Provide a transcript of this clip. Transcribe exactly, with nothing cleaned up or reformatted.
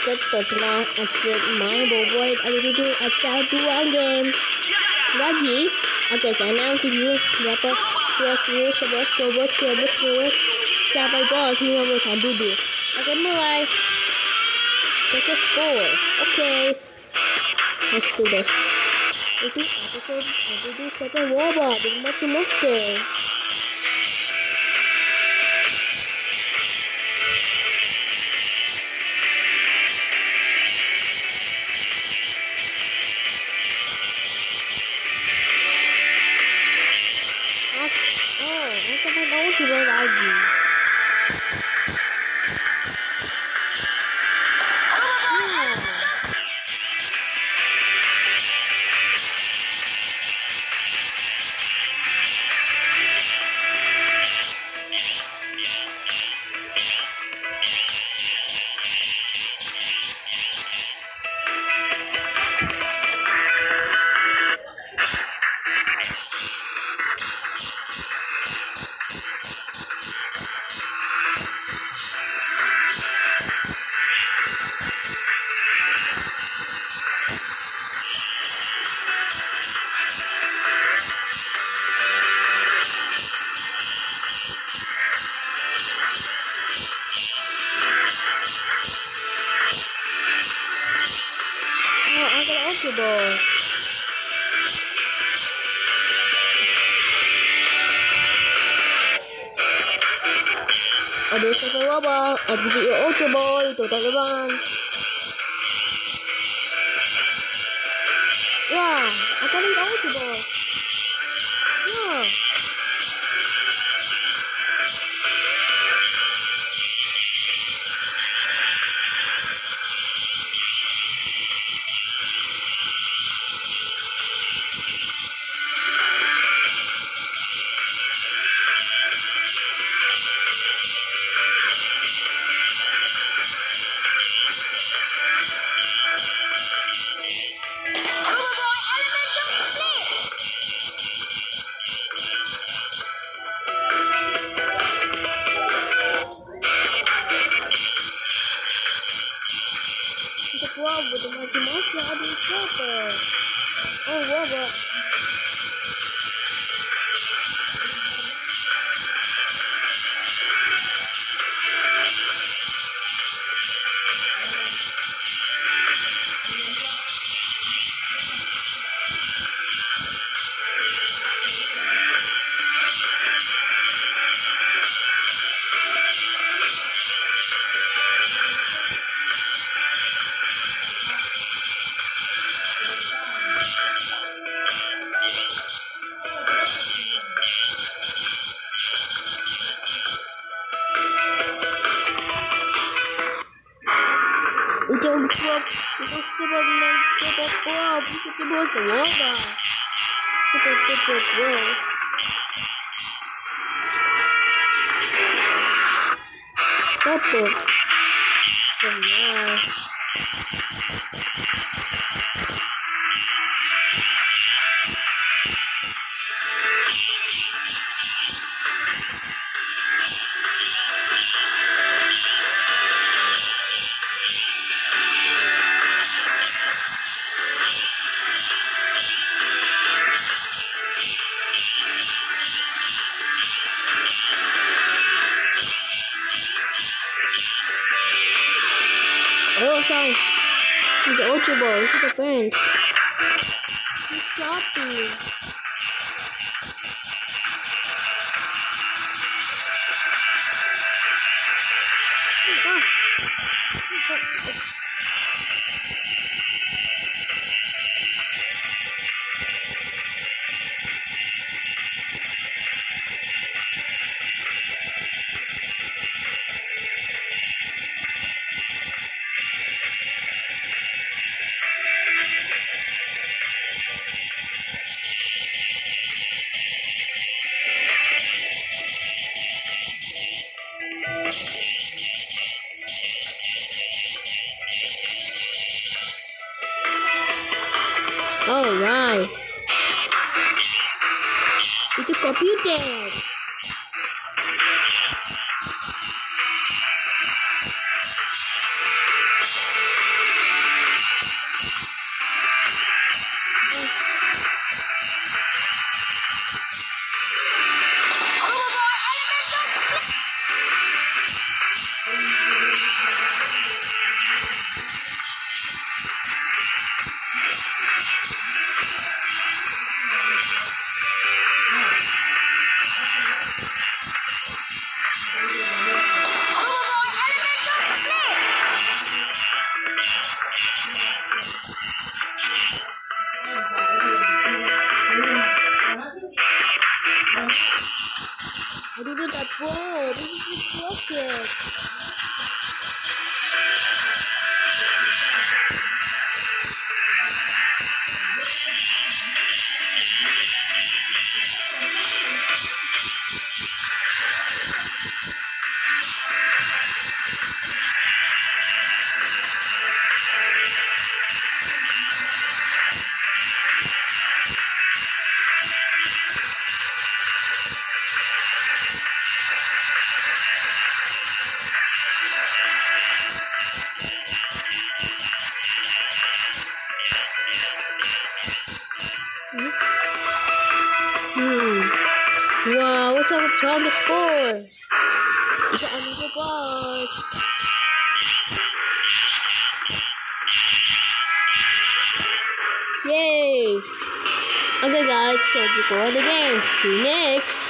sedikit setelah update main Boboid ada itu ada dua game lagi. Oke, sekarang video berapa? dua puluh, sebelas, dua belas, dua belas, dua belas sampai bos lima puluh satu dulu. Oke, mulai. Oke, score. Oke. Let's do this. Itu apa tuh? Ada di satu wabah dengan macam-macam. Coba lagi. Ball. Ada satu wabah, ada video oke ball itu teman. Wah, apa nih oke ball? Wah. Wow, buat macam-macam ada siapa? Oh, wow, wow. Udah buat itu sebelum kita buat kita buat semua seperti itu. Apa? Semua. Oh, sorry. It's the Ultra Ball. Look at the fence. He's choppy. Alright. Itu komputer. I didn't upload. This is rocket. Hmm. Wow, what's up with on the score? It's an amigo boss. Yay! Okay guys, so before the game, see you next.